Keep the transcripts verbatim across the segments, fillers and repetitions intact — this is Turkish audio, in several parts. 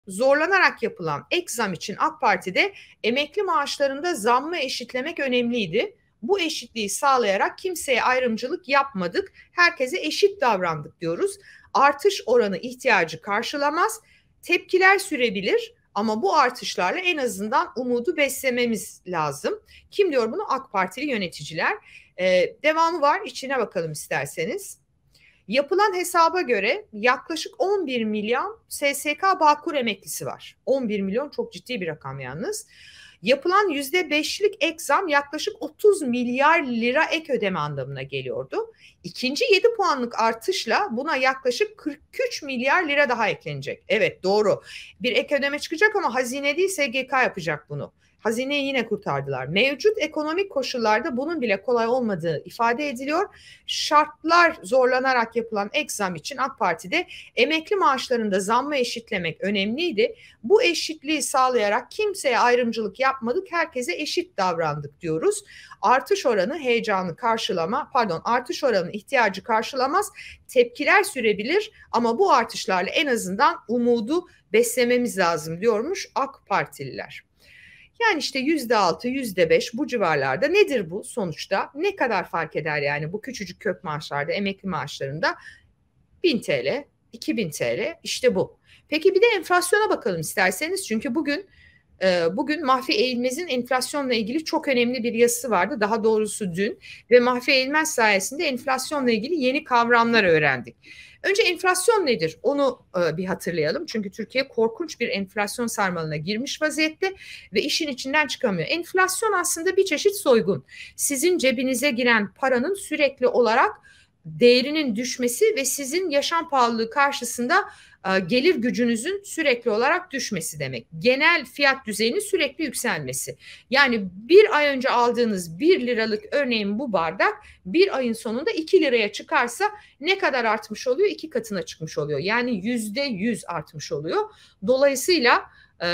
zorlanarak yapılan ek zam için AK Parti'de emekli maaşlarında zammı eşitlemek önemliydi. Bu eşitliği sağlayarak kimseye ayrımcılık yapmadık, herkese eşit davrandık diyoruz. Artış oranı ihtiyacı karşılamaz, tepkiler sürebilir ama bu artışlarla en azından umudu beslememiz lazım. Kim diyor bunu? AK Partili yöneticiler. Ee, devamı var, içine bakalım isterseniz. Yapılan hesaba göre yaklaşık on bir milyon S S K Bağkur emeklisi var. on bir milyon çok ciddi bir rakam yalnız. Yapılan yüzde beşlik ek zam yaklaşık otuz milyar lira ek ödeme anlamına geliyordu. İkinci yedi puanlık artışla buna yaklaşık kırk üç milyar lira daha eklenecek. Evet, doğru. Bir ek ödeme çıkacak ama hazine değil, S G K yapacak bunu. Hazineyi yine kurtardılar. Mevcut ekonomik koşullarda bunun bile kolay olmadığı ifade ediliyor. Şartlar zorlanarak yapılan ek zam için AK Parti'de emekli maaşlarında zammı eşitlemek önemliydi. Bu eşitliği sağlayarak kimseye ayrımcılık yapmadık, herkese eşit davrandık diyoruz. Artış oranı heyecanı karşılama, pardon artış oranı ihtiyacı karşılamaz, tepkiler sürebilir ama bu artışlarla en azından umudu beslememiz lazım diyormuş AK Partililer. Yani işte yüzde altı, yüzde beş bu civarlarda. Nedir bu sonuçta? Ne kadar fark eder yani bu küçücük kök maaşlarda, emekli maaşlarında? bin TL, iki bin TL, işte bu. Peki bir de enflasyona bakalım isterseniz. Çünkü bugün bugün Mahfi Eğilmez'in enflasyonla ilgili çok önemli bir yazısı vardı. Daha doğrusu dün, ve Mahfi Eğilmez sayesinde enflasyonla ilgili yeni kavramlar öğrendik. Önce enflasyon nedir? Onu e, bir hatırlayalım. Çünkü Türkiye korkunç bir enflasyon sarmalına girmiş vaziyette ve işin içinden çıkamıyor. Enflasyon aslında bir çeşit soygun. Sizin cebinize giren paranın sürekli olarak değerinin düşmesi ve sizin yaşam pahalılığı karşısında e, gelir gücünüzün sürekli olarak düşmesi demek. Genel fiyat düzeyinin sürekli yükselmesi. Yani bir ay önce aldığınız bir liralık örneğin bu bardak bir ayın sonunda iki liraya çıkarsa ne kadar artmış oluyor? İki katına çıkmış oluyor. Yani yüzde yüz artmış oluyor. Dolayısıyla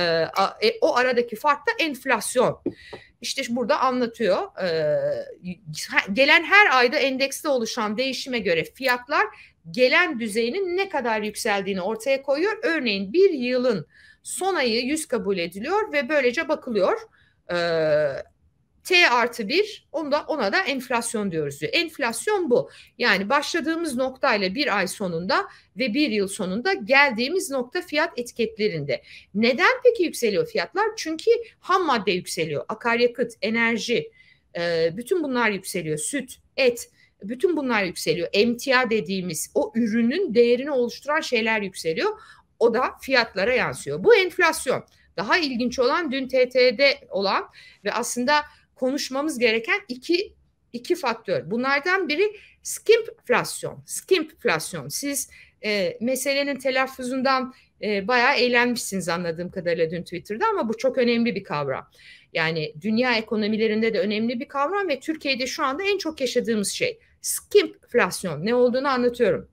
e, o aradaki fark da enflasyon. İşte burada anlatıyor. Ee, gelen her ayda endekste oluşan değişime göre fiyatlar gelen düzeyinin ne kadar yükseldiğini ortaya koyuyor. Örneğin bir yılın son ayı yüz kabul ediliyor ve böylece bakılıyor. Ee, T artı bir, onda, ona da enflasyon diyoruz diyor. Enflasyon bu. Yani başladığımız noktayla bir ay sonunda ve bir yıl sonunda geldiğimiz nokta fiyat etiketlerinde. Neden peki yükseliyor fiyatlar? Çünkü ham madde yükseliyor. Akaryakıt, enerji, bütün bunlar yükseliyor. Süt, et, bütün bunlar yükseliyor. Emtia dediğimiz o ürünün değerini oluşturan şeyler yükseliyor. O da fiyatlara yansıyor. Bu enflasyon. Daha ilginç olan dün T T'de olan ve aslında konuşmamız gereken iki iki faktör. Bunlardan biri skimpflasyon. Skimpflasyon. Siz e, meselenin telaffuzundan e, bayağı eğlenmişsiniz anladığım kadarıyla dün Twitter'da, ama bu çok önemli bir kavram. Yani dünya ekonomilerinde de önemli bir kavram ve Türkiye'de şu anda en çok yaşadığımız şey. Skimpflasyon. Ne olduğunu anlatıyorum.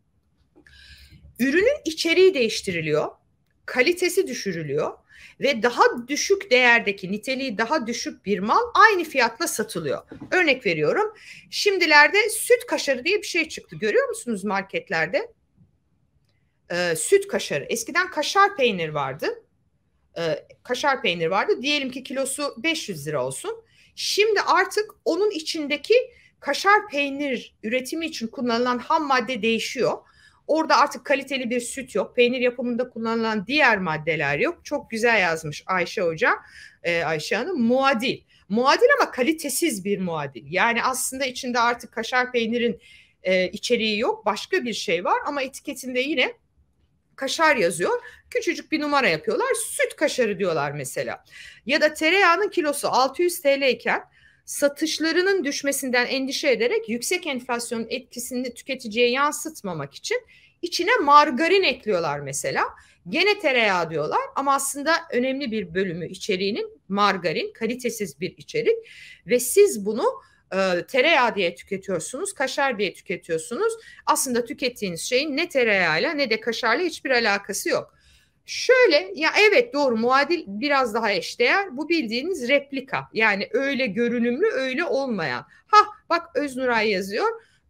Ürünün içeriği değiştiriliyor, kalitesi düşürülüyor ve daha düşük değerdeki, niteliği daha düşük bir mal aynı fiyatla satılıyor. Örnek veriyorum. Şimdilerde süt kaşarı diye bir şey çıktı. Görüyor musunuz marketlerde? Ee, süt kaşarı. Eskiden kaşar peynir vardı. Ee, kaşar peynir vardı. Diyelim ki kilosu beş yüz lira olsun. Şimdi artık onun içindeki kaşar peynir üretimi için kullanılan ham madde değişiyor. Orada artık kaliteli bir süt yok. Peynir yapımında kullanılan diğer maddeler yok. Çok güzel yazmış Ayşe Hoca, e, Ayşe Hanım. Muadil. Muadil ama kalitesiz bir muadil. Yani aslında içinde artık kaşar peynirin e, içeriği yok. Başka bir şey var ama etiketinde yine kaşar yazıyor. Küçücük bir numara yapıyorlar. Süt kaşarı diyorlar mesela. Ya da tereyağının kilosu altı yüz T L iken satışlarının düşmesinden endişe ederek yüksek enflasyonun etkisini tüketiciye yansıtmamak için içine margarin ekliyorlar mesela. Gene tereyağı diyorlar ama aslında önemli bir bölümü içeriğinin margarin, kalitesiz bir içerik ve siz bunu e, tereyağı diye tüketiyorsunuz, kaşar diye tüketiyorsunuz. Aslında tükettiğiniz şeyin ne tereyağıyla ne de kaşarla hiçbir alakası yok. Şöyle, ya evet doğru, muadil biraz daha eşdeğer. Bu bildiğiniz replika. Yani öyle görünümlü öyle olmayan. Ha bak Öznuray yazıyor.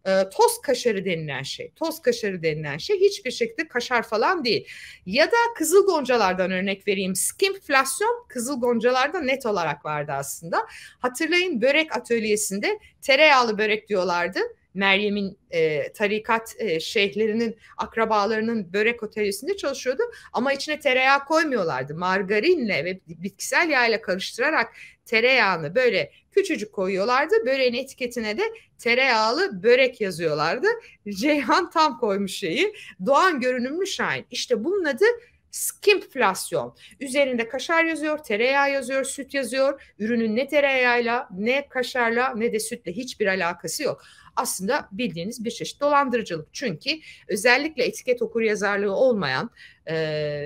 e, toz kaşarı denilen şey. Toz kaşarı denilen şey hiçbir şekilde kaşar falan değil. Ya da kızıl goncalardan örnek vereyim. Skimpflasyon kızıl goncalarda net olarak vardı aslında. Hatırlayın, börek atölyesinde tereyağlı börek diyorlardı. Meryem'in e, tarikat e, şeyhlerinin akrabalarının börek atölyesinde çalışıyordu. Ama içine tereyağı koymuyorlardı. Margarinle ve bitkisel yağla karıştırarak tereyağını böyle küçücük koyuyorlardı. Böreğin etiketine de tereyağlı börek yazıyorlardı. Ceyhan tam koymuş şeyi. Doğan görünümlü şahin. İşte bunun adı skimpflasyon. Üzerinde kaşar yazıyor, tereyağı yazıyor, süt yazıyor. Ürünün ne tereyağıyla, ne kaşarla, ne de sütle hiçbir alakası yok. Aslında bildiğiniz bir çeşit dolandırıcılık. Çünkü özellikle etiket okuryazarlığı olmayan e,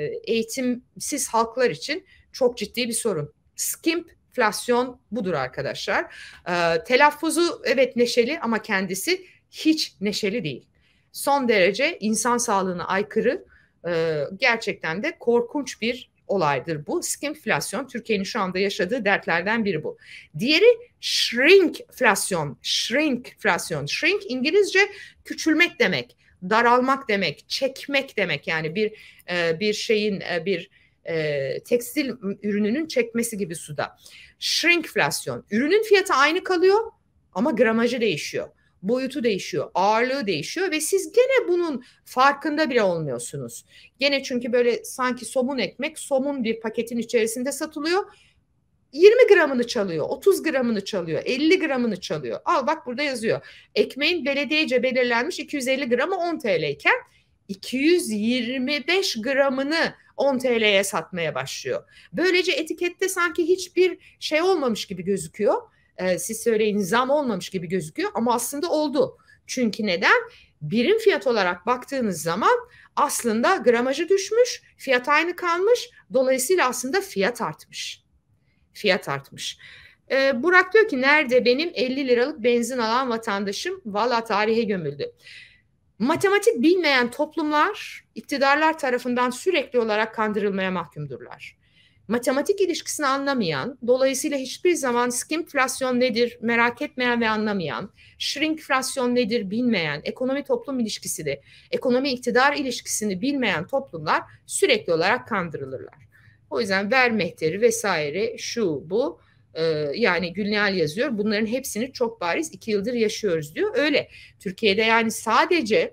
eğitimsiz halklar için çok ciddi bir sorun. Skimpflasyon budur arkadaşlar. E, telaffuzu evet neşeli ama kendisi hiç neşeli değil. Son derece insan sağlığına aykırı, e, gerçekten de korkunç bir olaydır bu. Skimpflasyon Türkiye'nin şu anda yaşadığı dertlerden biri bu. Diğeri shrinkflasyon. Shrinkflasyon. Shrink İngilizce küçülmek demek, daralmak demek, çekmek demek. Yani bir e, bir şeyin e, bir e, tekstil ürününün çekmesi gibi suda. Shrinkflasyon. Ürünün fiyatı aynı kalıyor ama gramajı değişiyor. Boyutu değişiyor, ağırlığı değişiyor ve siz gene bunun farkında bile olmuyorsunuz. Gene çünkü böyle sanki somun ekmek, somun bir paketin içerisinde satılıyor. yirmi gramını çalıyor, otuz gramını çalıyor, elli gramını çalıyor. Al bak burada yazıyor. Ekmeğin belediyece belirlenmiş iki yüz elli gramı on T L iken iki yüz yirmi beş gramını on T L'ye satmaya başlıyor. Böylece etikette sanki hiçbir şey olmamış gibi gözüküyor. Siz söyleyin, zam olmamış gibi gözüküyor ama aslında oldu. Çünkü neden? Birim fiyat olarak baktığınız zaman aslında gramajı düşmüş, fiyat aynı kalmış. Dolayısıyla aslında fiyat artmış. Fiyat artmış. Ee, Burak diyor ki nerede benim elli liralık benzin alan vatandaşım? Valla tarihe gömüldü. Matematik bilmeyen toplumlar iktidarlar tarafından sürekli olarak kandırılmaya mahkumdurlar. Matematik ilişkisini anlamayan, dolayısıyla hiçbir zaman skimpflasyon nedir merak etmeyen ve anlamayan, shrinkflasyon nedir bilmeyen, ekonomi toplum ilişkisini, ekonomi iktidar ilişkisini bilmeyen toplumlar sürekli olarak kandırılırlar. O yüzden ver mehteri vesaire şu bu e, yani Gülnihal yazıyor. Bunların hepsini çok bariz iki yıldır yaşıyoruz diyor. Öyle. Türkiye'de yani sadece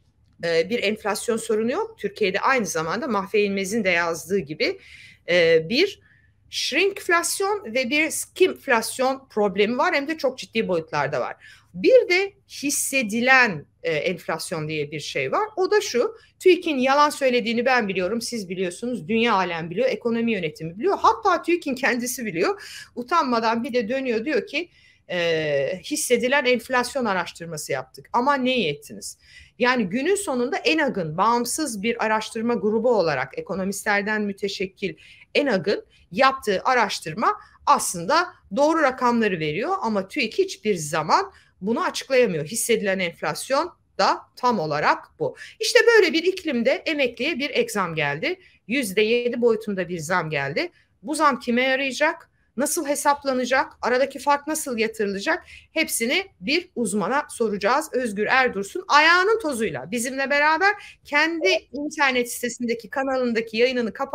e, bir enflasyon sorunu yok. Türkiye'de aynı zamanda Mahve İlmez'in de yazdığı gibi bir shrinkflasyon ve bir skimpflasyon problemi var, hem de çok ciddi boyutlarda var. Bir de hissedilen e, enflasyon diye bir şey var. O da şu: TÜİK'in yalan söylediğini ben biliyorum, siz biliyorsunuz, dünya alem biliyor, ekonomi yönetimi biliyor. Hatta TÜİK'in kendisi biliyor. Utanmadan bir de dönüyor diyor ki e, hissedilen enflasyon araştırması yaptık. Ama ne iyi ettiniz? Yani günün sonunda ENAG'ın bağımsız bir araştırma grubu olarak ekonomistlerden müteşekkil ENAG'ın yaptığı araştırma aslında doğru rakamları veriyor ama TÜİK hiçbir zaman bunu açıklayamıyor. Hissedilen enflasyon da tam olarak bu. İşte böyle bir iklimde emekliye bir ek zam geldi. yüzde yedi boyutunda bir zam geldi. Bu zam kime yarayacak? Nasıl hesaplanacak? Aradaki fark nasıl yatırılacak? Hepsini bir uzmana soracağız. Özgür Erdursun ayağının tozuyla bizimle beraber kendi internet sitesindeki kanalındaki yayınını kapat.